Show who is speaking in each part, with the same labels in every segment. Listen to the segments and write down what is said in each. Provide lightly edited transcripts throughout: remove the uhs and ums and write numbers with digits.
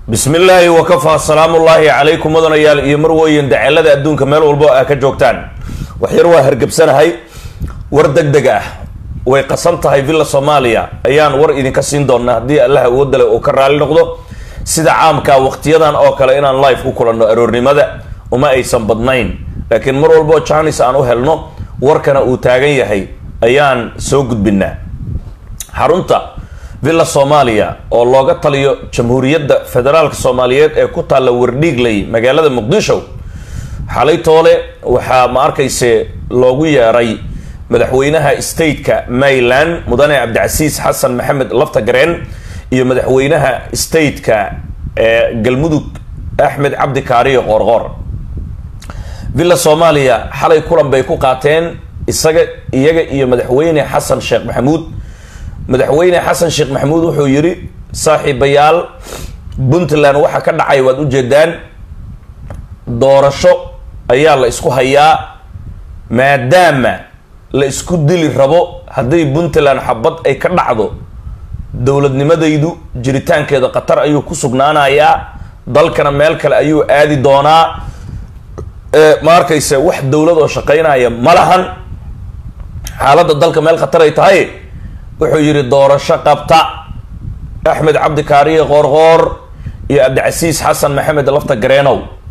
Speaker 1: بسم الله وكفى السلام الله عليكم مدن يال iyo marweyn dacalada adduunka meel walbo ka joogtaan wax yar waa hargabsan hay war degdeg ah way qasan tahay villa Soomaaliya ayaan war idin ka siin doonaa hadii Allah uu dalay oo ka raali noqdo sida caamka waqtiyadan oo kale inaan live ku kulanno aroornimada uma aysan badnayn laakiin mar walbo chance aan u helno warkana uu taagan yahay ayaan soo gudbinaa xarunta villa Soomaaliya oo looga taliyo jamhuuriyadda federaalka Soomaaliyeed ee ku taala Wardhiigley magaalada Muqdisho xalay toole waxa ma arkayse loogu yeeray madaxweynaha state-ka Maryland mudane Cabdicasiis Xasan Maxamed Laftagareen iyo madaxweynaha state-ka Galmudug Axmed Cabdi Kaariyo Qorqor villa Soomaaliya xalay kulan bay ku qaateen iyaga iyo madaxweyne Xasan Sheekh Maxamuud madaxweyne Xasan Sheekh Maxamuud wuxuu yiri saaxiibayaal Puntland waxa ka dhacay waad u jeedaan doorasho ayaa la isku hayaa maadaama la isku dili rabo haddii Puntland xabad ay ka dhacdo dowladnimadaydu jiritaankeeda qatar ayuu ku sugnaanayaa dalkana meel kale ayuu aadi doonaa ma arkaysa wax dowlad oo shaqeynaya malahan xaaladda dalka meel qatar ay tahay wuxuu yiri doorasho qabta Axmed Cabdi Kaariyo Qorqor iyo Cabdicasiis Xasan Maxamed Laftagareen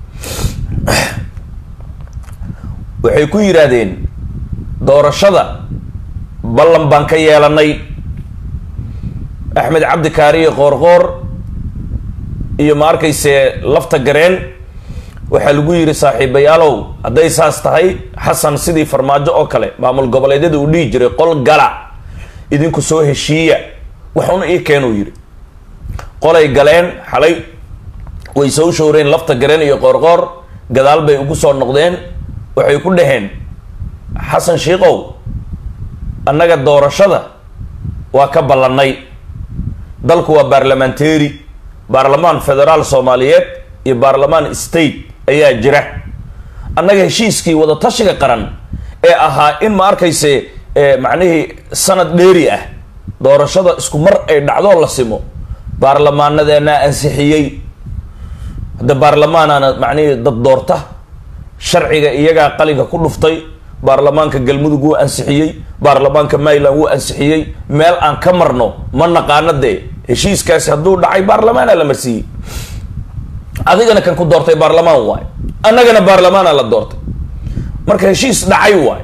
Speaker 1: waxay ku yiraahdeen doorashada ballan baan ka yeelanay Axmed Cabdi Kaariyo Qorqor iyo ma arkayse Laftagareen waxa lagu yiri saaxiibayaalow haday saas tahay Xasan sidii farmaajo oo kale maamul goboleedyada uu dhigi jiray qol gala idinku soo heshiiya waxuna ii keenuu yiri qolay galeen xalay way soo shooreen Laftagareen iyo Qorqor gadaal bay ugu soo noqdeen waxay ku dhaheen Xasan Sheekhow annaga doorashada waa ka ballanay dalku waa baarlamaan federaal Soomaaliyeed iyo baarlamaan state ayaa jira annaga heshiiskii wada tashiga qaran ee ahaa in ma arkayse macnaheedu sanad dheeri ah doorashada isku mar ay dhacdo la simo baarlamaanadeena ansixiyay hada baarlamaanana macnaheedu dad doorta sharciga iyaga qalinka ku dhuftay baarlamaanka Galmudug uu ansixiyay baarlamaanka Maryland uu ansixiyay meel aan ka marno ma naqaanade heshiiskaasi haduu dhacay baarlamaan la marsiiyay adigana kan ku doortay baarlamaan waay annagana baarlamaan la doortay marka heshiis dhacay waay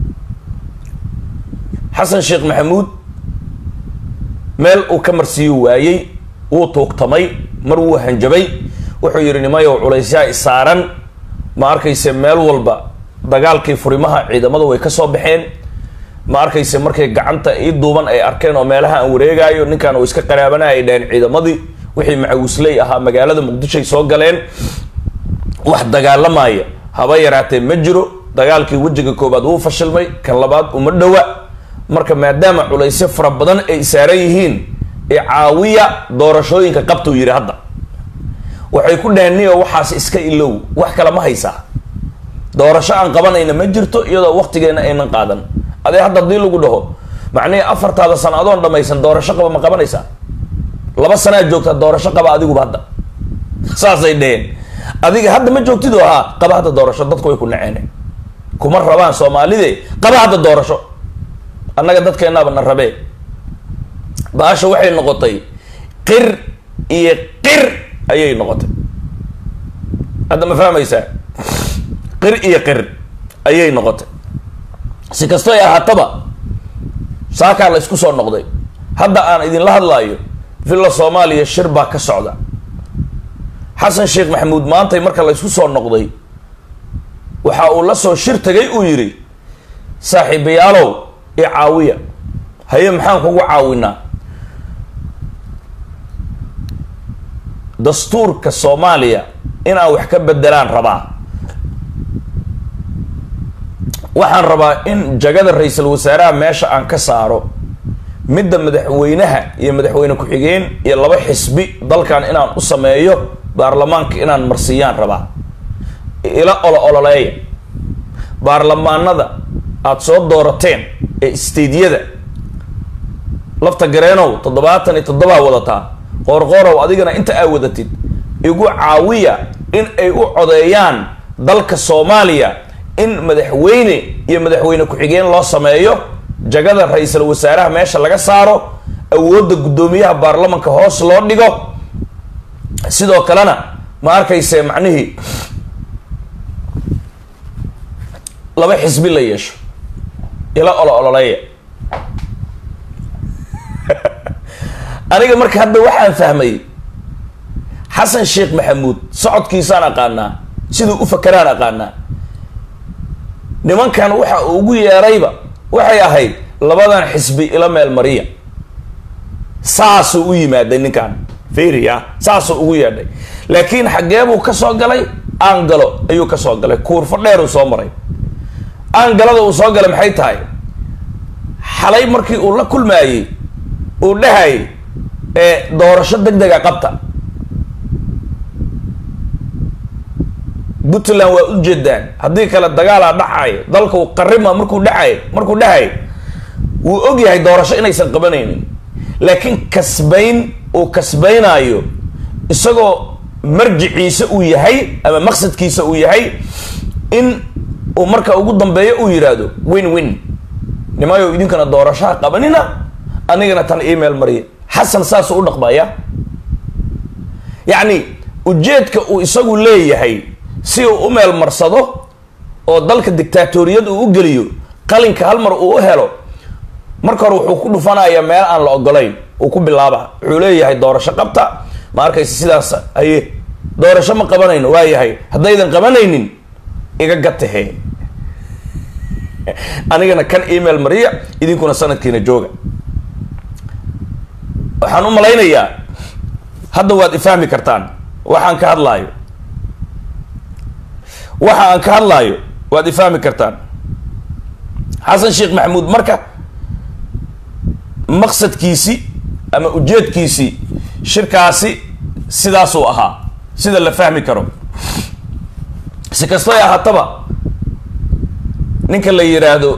Speaker 1: Xasan Sheekh Maxamuud meel uu ka marsiyo waayay uu toogtamay mar uu hanjabay wuxuu yiri nimayo culaysya isaaran ma arkayse meel walba dagaalkii furimaha ciidamada way ka soo baxeen ma arkayse markay gacanta ay duuban ay arkeen oo meelaha aan wareegayo ninkan uu iska qaraabanaa ay dheen ciidamadii wixii macawisley ahaa magaalada Muqdisho soo galeen wax dagaalamaya haba yaraatee ma jiro dagaalkii wajiga koobaad uu fashilmay kan labaad uma dhawa marka maadaama culaysyo fara badan ay saaran yihiin ee caawiya doorashooyinka qabto yiri hadda waxay ku dhaaniyo waxaas iska ilow wax kala ma haysaa doorasho aan qabanayna ma jirto iyadoo waqtigeena aynan qaadan adee hadda hadii lagu dhaho macnaheedu afartaada sanadoon dhamaysan doorasho qaba ma qabanaysaa 2 sano joogta doorasho qaba adigu hadda saasay dheen adiga hadda ma joogtido qaba hadda doorasho dadku way ku naceen kuma rabaan Soomaalide qaba hadda doorasho annaga dadkeenaba na rabee baasha waxay noqotay qir iyo qir ayay noqotay hadda ma fahmaysaa qir iyo qir ayay noqotay si kasto ay ahaataba saaka la isku soo noqday hadda aan idin la hadlaayo villa Soomaaliya shir baa ka socda Xasan Sheekh Maxamuud maantay marka la isku soo noqday waxa uu la soo shir tagay uu yiri saaxiibayaalow caawiya haye maxaan kugu caawinaa dastuurka Soomaaliya in aan wax ka bedelaan rabaa waxaan rabaa in jagada ra'iisul wasaaraha meesha aan ka saaro midda madaxweynaha iyo madaxweyne ku xigeen iyo 2 xisbi dalkan inaan u sameeyo baarlamaanka inaan marsiyaan rabaa ila ololay baarlamaanada aad soo doorateen ee isteediyada Laftagareen 77 wadataa Qorqorow adigana inta ay wadatid igu caawiya in ay u codeeyaan dalka Soomaaliya in madaxweyne iyo madaxweyne ku-xigeen loo sameeyo jagada ra'iisul wasaaraha meesha laga saaro awoodda gudoomiyaha baarlamaanka hoos loo dhigo sidoo kalena ma arkayse macnihii laba xisbi la yeesho ila ololaya aniga marka hadda waxaan fahmay xasan sheekh maxamuud socodkiisaan aqaanaa siduu u fakaraan aqaanaa nimankan waxa ugu yeerayba waxay ahayd labadan xisbi ila meel mariya saasuu u yimaaday ninkan fiiriya saasuu ugu yeedhay laakiin xageebuu ka soo galay aangalo ayuu ka soo galay kuurfo dheer uu soo maray aangalada uu soo galay maxay tahay xalay markii uu la kulmaayey uu dhahay doorasho degdega qabta Puntland waa u jeedaan haddii kale dagaala dhacay dalka uu qarrima markuu dhahay wuu og yahay doorasho inaysan qabanaynin laakiin uu kasbaynayo isagoo marjiciisa uu yahay ama maqsadkiisa uu yahay in uu marka ugu dambeeyo uu yiraahdo win nimayo idinkana doorashaha qabanina anigana tan email mariya xasan saas u dhaqmaya yani ujeedka uu isagu leeyahay si uu u meel marsado oo dalka dictatoriyad uu u geliyo qalinka hal mar uu u helo marka hore wuxuu ku dhufanayaa meel aan la ogolayn uu ku bilaaba wuxuu leeyahay doorasho qabta ma arkaysa sidaas ay doorasho ma qabanayno waa yahay haddaydan qabanaynin iga gatahe anigana kan email mariya idinkuna sanadkiina jooga waxaan u malaynayaa hadda waad ifahmi kartaan waxaan ka hadlaayo waad ifahmi kartaan xasan sheekh maxamuud marka maqsadkiisii ama ujeedkiisii shirkaasi sidaasuu ahaa sida la fahmi karo si kastoo ay ahaataba ninka la yiraahdo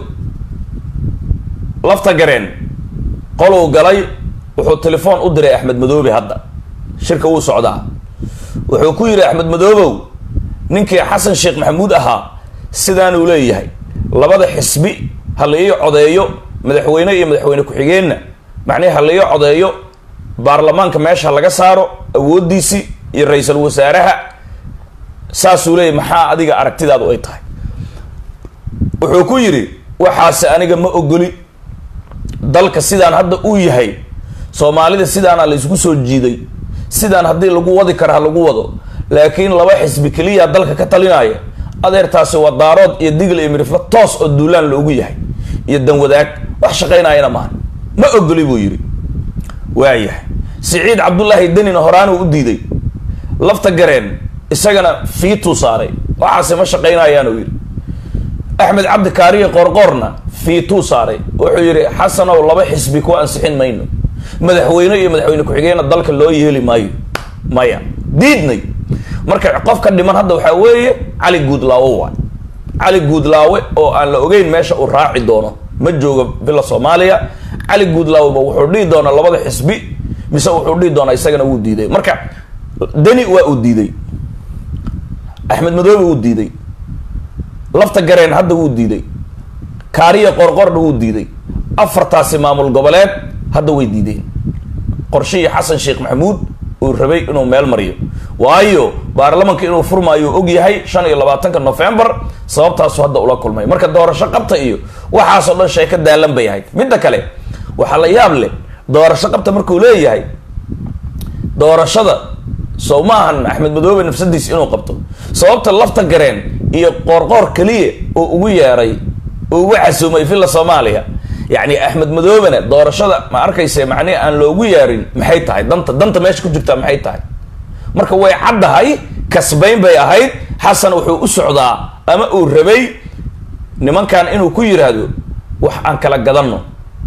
Speaker 1: lafta gareen qoluu galay wuxuu telefoon u diray Axmed Madoobe hadda shirka uu socdaa wuxuu ku yiri Axmed Madoobow ninkii xasan sheekh maxamuud ahaa sidaan uu leeyahay labada xisbi hal iyo codeeyo madaxweyne iyo madaxweyne ku-xigeenna macnaheedu hal iyo codeeyo baarlamaanka meesha laga saaro awoodiisi iyo ra'iisul wasaaraha saasuu leeyahay maxaa adiga aragtidaadu ay tahay wuxuu ku yiri waxaas aniga ma ogoli dalka sidaan hadda uu yahay Soomaalida sidaan la isku soo jiiday sidaan haddii lagu wadi karaa lagu wado laakiin laba xisbi kaliya dalka ka talinaya adeertaasi waa daarood iyo digl iyo mirifla toos oo duulaan loogu yahay iyo dan wadaag wax shaqeynayna ma ogoli buu yiri waayahay Saciid Cabdullaahi Danina horaan uu diiday lafta gareen isagana fiitu saaray waxaas ma shaqeynayaan uu yiri Axmed Cabdi Kaariye qorqorna fiitu saaray wuxuu yiri xasan oo laba xisbi ku ansixin mayno madaxweyne iyo madaxweyne ku-xigeenna dalka loo yeeli maayo maya diidnay marka qof ka dhiman hadda waxa weeye Cali Guudlaawe oo aan la ogeyn meesha uu raaci doono ma joogo bila Soomaaliya Cali Guudlaawe wuxuu dhigi doonaa labada xisbi mise wuxuu dhigi doonaa isagana uu diiday marka Dani waa uu diiday Axmed Madoobe uu diiday lafta gareen hadda uu diiday Kaariye qorqorna uu diiday afartaasi maamul goboleed hadda way diideen qorshihii xasan sheekh maxamuud uu rabay inuu meel mariyo waayo baarlamaanka inuu furmaayo og yahay 25 November sababtaas hadda ula kulmay marka doorasho qabta iyo waxaas oo dhan sheeka daalan bay ahayd midda kale waxa la yaab leh doorasho qabta markuu leeyahay doorashada Soomahan Axmed Madoobe nafsadiis inuu qabto sababta lafta gareen iyo qorqor kaliya oo ugu yeeray oo ugu casuumay filla Soomaaliya يعني أحمد مدوبنا دورشة ما أركيس معني أن لو جيارين محيط هاي دنت ماشي كنت جبتها محيط هاي مركب ويا عد هاي كسبين بيا هاي حسن وحو أسعدا أما الربي نمان كان إنه كير هذا وح عن كلا جدنا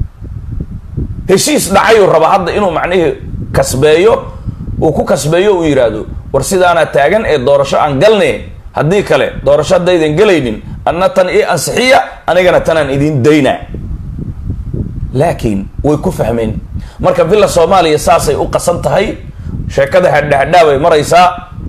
Speaker 1: هشيس دعيو الربع هذا إنه معنيه كسبيو وكو كسبيو ويرادو ورسيد أنا تاجن الدورشة عن قلني هدي كله دورشة ده يدين قليلين أنا تن إيه أنصحية أنا جنا تنان يدين دينا لكن ويكفهمين مركب فيلا الصومالية ساسي وقسمت هاي شكده هدا ومريسا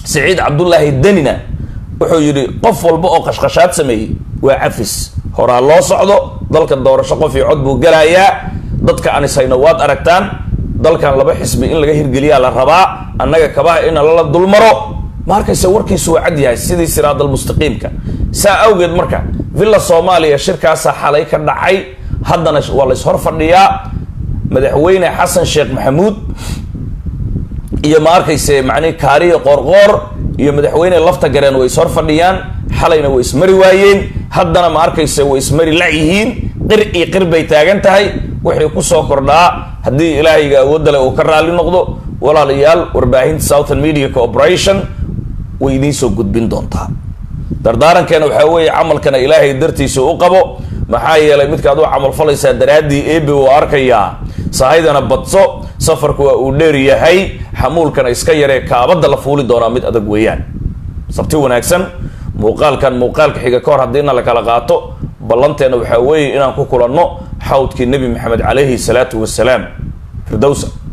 Speaker 1: سعيد عبد الله الدنينا wuxuu yiri qof walba oo qashqashaad sameeyay waa cafis hora loo socdo dalka doorasho qof iyo cod buu galayaa dadka aan isayno waad aragtaan dalkan laba xisbi in laga hirgeliyaa la rabaa annaga kabaa in la dulmaro markayse warkiisu waa cad yahay sidii siraadal mustaqiimka saa awgeed marka villa Soomaaliya shirkaas xalay ka dhacay haddana waa la is hor fadhiyaa madaxweyne Xasan Sheekh Maxamuud iyo markayse macni kaariyo qorqor iyo madaxweyne lafta gareen way soo fadhiyaan xalayna way ismari waayeen haddana ma arkaysa way ismari la yihiin qir bay taagan tahay wixii ku soo kordhaa hadii ilaahayga awood leh oo ka raali noqdo walaalayaal warbaahinta Southern Media Corporation way idin soo gudbin doontaa dardaarankeena waxa weeye amalkana ilaahay dartiisa u qabo maxaa yeelay midka aad u amal falaysaa daraadii eebe oo arkaya sahaydana badso safarku waa uu dheer yahay xamuulkana iska yaree kaabada la fuuli doona mid adag weeyaan sabti wanaagsan muuqaalka xiga ka hor hadina la kala qaato ballanteena waxa weeye inaan ku kulanno xawdkii nabi maxamed calayhi salaatu wasalaam firdawsa